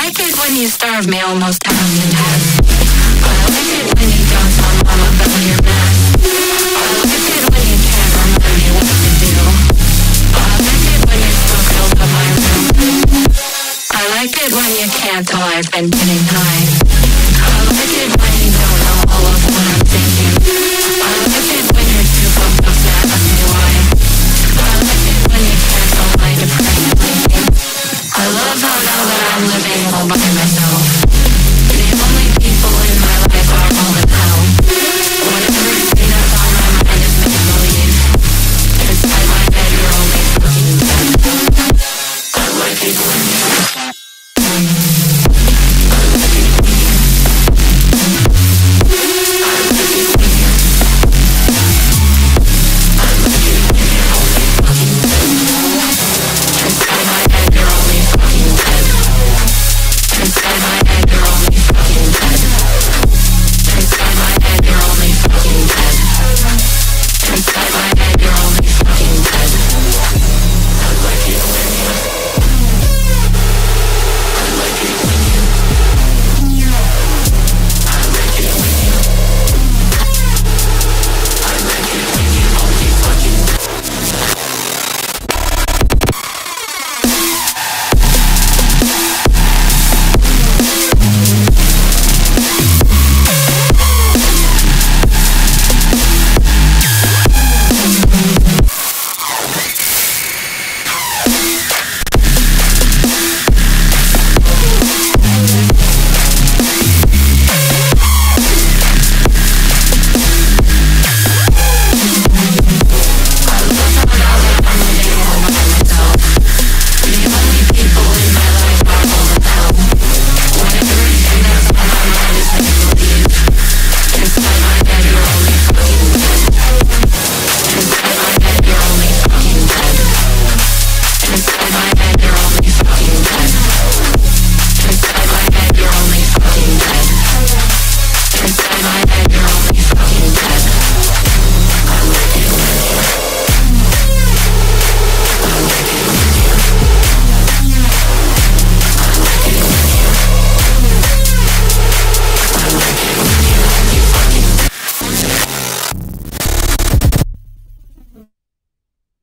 like it when you starve me almost half to death. I like it when you don't tell mama about your mess. I like it when you can't remind me what to do. I like it when you're so filled up my room. I like it when you can't tell I've been getting high. I like it when you don't know all of what I'm thinking. I like it when you're too fucked up to ask me why. I like it when you cancel my depression thinking. I love how now that I'm living all by myself,